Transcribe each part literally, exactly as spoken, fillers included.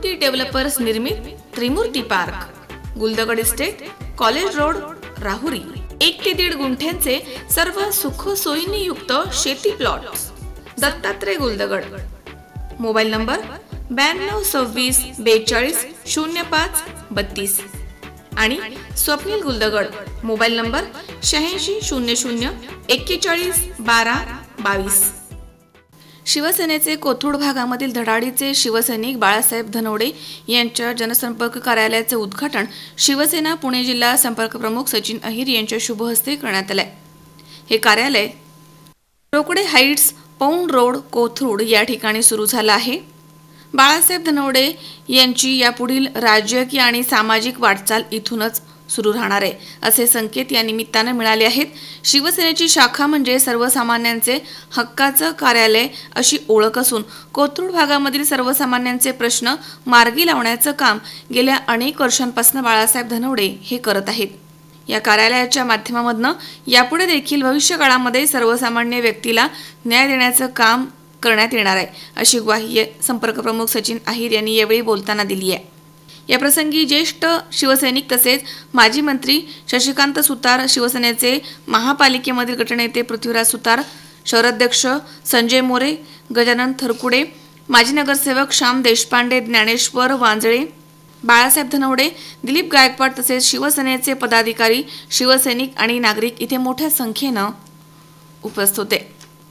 त्रिमूर्ती developers निर्मित Trimurti park, Guldagad estate, college road, Rahuri. एक ते दीड गुंठ्यांचे सर्व सुख सोयींनी युक्त शेती plot. Dattatray Guldagad. Mobile number ब्याण्णव सव्वीस बेचाळीस शून्य पाच बत्तीस आणि स्वप्नील गुलदगड। मोबाईल नंबर शहाऐंशी शून्य शून्य एक्केचाळीस बारा बावीस। शिवसेनेचे कोथरूड भागामधील धडाडीचे शिवसैनिक बाळासाहेब धनवडे यांच्या जनसंपर्क कार्यालयाचे उद्घाटन शिवसेना पुणे जिल्हा संपर्क प्रमुख सचिन अहिर यांच्या शुभ हस्ते करण्यात आले। हे कार्यालय रोकडे हाइट्स, पौंड रोड, कोथरूड या ठिकाणी सुरू झालं आहे। बाळासाहेब धनवडे यांची यापुढील राजकीय आणि सामाजिक वाटचाल इथूनच सुरू राहणार आहे असे संकेत या निमित्ताने मिळाले आहेत। शिवसेनेची शाखा म्हणजे सर्वसामान्यांचे हक्काचं कार्यालय अशी ओळख असून कोथरूड भागामधील सर्वसामान्यांचे प्रश्न मार्गी लावण्याचं काम गेल्या अनेक वर्षांपासून बाळासाहेब धनवडे हे करत आहेत। या कार्यालयाच्या माध्यमामधून यापुढे देखील भविष्य काळामध्ये सर्वसामान्य व्यक्तीला न्याय देण्याचं काम करण्यात येणार आहे अशी ग्वाही संपर्क प्रमुख सचिन अहिर यांनी यावेळी बोलताना दिली आहे। या प्रसंगी ज्येष्ठ शिवसैनिक तसेच माजी मंत्री शशिकांत सुतार, शिवसेनेचे महापालिकेमधील गटनेते पृथ्वीराज सुतार, शहराध्यक्ष संजय मोरे, गजानन थरकुडे, माजी नगरसेवक श्याम देशपांडे, ज्ञानेश्वर वांजळे, बाळासाहेब धनवडे, दिलीप गायकवाड तसेच शिवसेनेचे पदाधिकारी, शिवसैनिक आणि नागरिक इथे मोठ्या संख्येनं उपस्थित होते।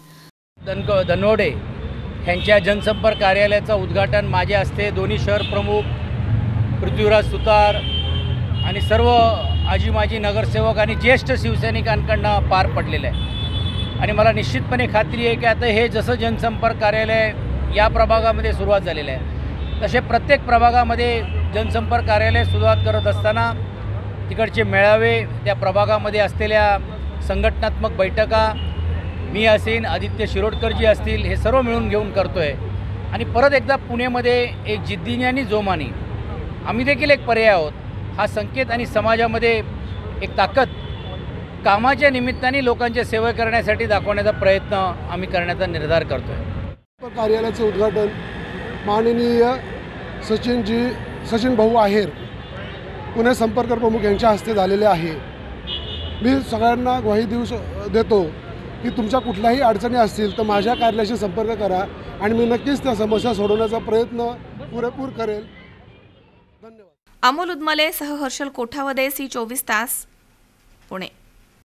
धनवडे यांच्या जनसंपर्क कार्यालयाचं उद्घाटन माझ्या हस्ते दोन्ही शहर प्रमुख पृथ्वीराज सुतार आणि सर्व आजी माजी नगरसेवक आणि ज्येष्ठ शिवसैनिकांकडून पार पडलेलं आहे आणि मला निश्चितपणे खात्री आहे की आता हे जसं जनसंपर्क कार्यालय या प्रभागामध्ये सुरुवात झालेलं आहे तसे प्रत्येक प्रभागामध्ये जनसंपर्क कार्यालय सुरुवात करत असताना तिकडचे मेळावे, त्या प्रभागामध्ये असलेल्या संघटनात्मक बैठका मी असेन, आदित्य शिरोडकरजी असतील, हे सर्व मिळून घेऊन करतो आहे आणि परत एकदा पुणेमध्ये एक जिद्दीने आणि जोमाने आम्ही देखील एक पर्याय आहोत हा संकेत आणि समाजामध्ये एक ताकद कामाच्या निमित्ताने लोकांच्या सेवा करण्यासाठी दाखवण्याचा प्रयत्न आम्ही करण्याचा निर्धार करतो आहे। कार्यालयाचे उद्घाटन माननीय सचिनजी सचिन भाऊ अहिर पुणे संपर्क प्रमुख यांच्या हस्ते झालेले आहे। मी सगळ्यांना ग्वाही देऊ देतो की तुमच्या कुठल्याही अडचणी असतील तर माझ्या कार्यालयाशी संपर्क करा आणि मी नक्कीच त्या समस्या सोडवण्याचा प्रयत्न पुरेपूर करेल। धन्यवाद। अमोल उदमले सह हर्षल कोठावदे, सी चोवीस तास, पुणे।